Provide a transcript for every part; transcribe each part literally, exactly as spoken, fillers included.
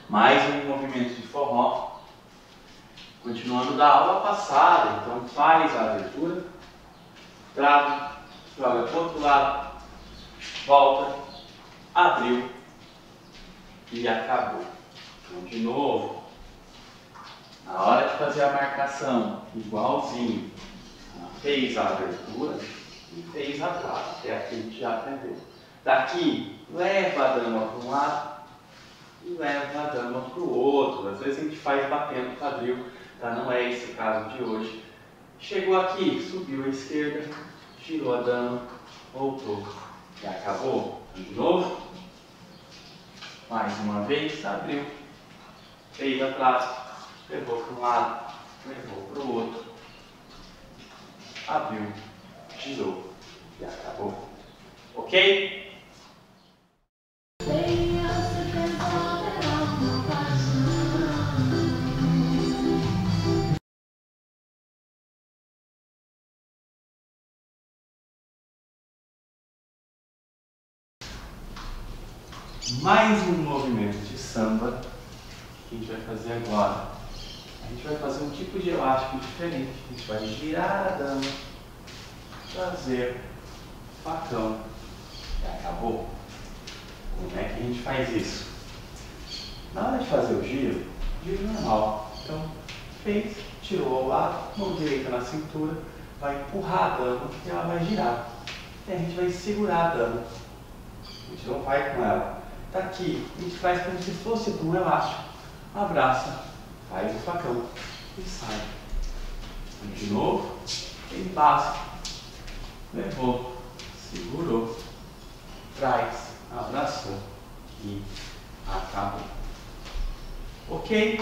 Mais um movimento de forró. Continuando da aula passada, então faz a abertura, trava, joga para o outro lado, volta, abriu e acabou. Então, de novo, na hora de fazer a marcação, igualzinho, fez a abertura e fez a trava, até aqui a gente já aprendeu. Daqui, leva a dama para um lado e leva a dama para o outro. Às vezes a gente faz batendo o quadril, tá? Não é esse o caso de hoje. Chegou aqui, subiu à esquerda, tirou a dama, voltou e acabou. De novo, mais uma vez, abriu, fez a trava, levou para um lado, levou para o outro, abriu, girou e acabou. Ok? Mais um movimento de samba que a gente vai fazer agora. A gente vai fazer um tipo de elástico diferente. A gente vai girar a dama, trazer facão e acabou. Como é que a gente faz isso? Na hora de fazer o giro, giro normal. Então, fez, tirou ao lado, mão direita na cintura, vai empurrar a dama e ela vai girar. E a gente vai segurar a dama. A gente não vai com ela. Daqui, a gente faz como se fosse um elástico. Abraça, faz o facão e sai. De novo, bem básico. Levou, segurou, traz, abraçou e acabou. Ok?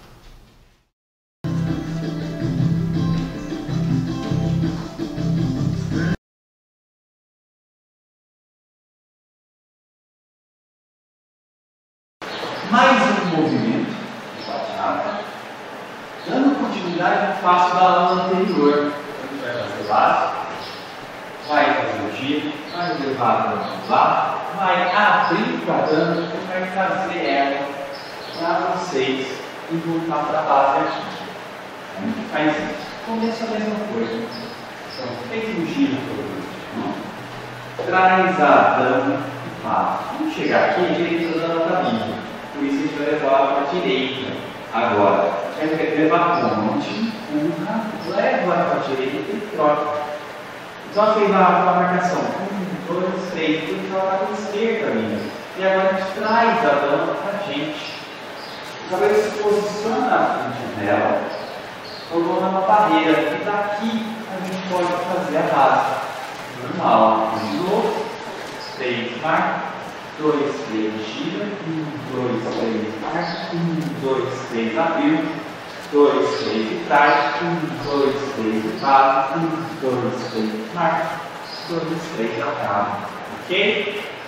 Mais um movimento de bachata, dando continuidade ao passo da aula anterior. A gente vai fazer básico, vai fazer o giro, vai levar a dama para lá, vai abrir para a dama e vai trazer ela para vocês e voltar para a base aqui. A gente faz isso. Começa a mesma coisa. Então, fez o giro todo, traz a dama e passa. Vamos chegar aqui, a direita da dama para mim. Por isso a gente vai levar para a direita. Agora, vai levar a ponte, empurra, leva para a direita e troca. Só fez a marcação. Um, dois, três, e troca para a esquerda mesmo. E agora a gente traz a dama para a gente. O cabelo se posiciona na frente dela, colocando uma barreira. E daqui a gente pode fazer a base. Normal. De novo, três, marca. dois, três, gira, um, dois, três, marca, um, dois, três, abriu, dois, três, e traz, um, dois, três, e base, um, dois, três, marca, dois, três, acaba, ok?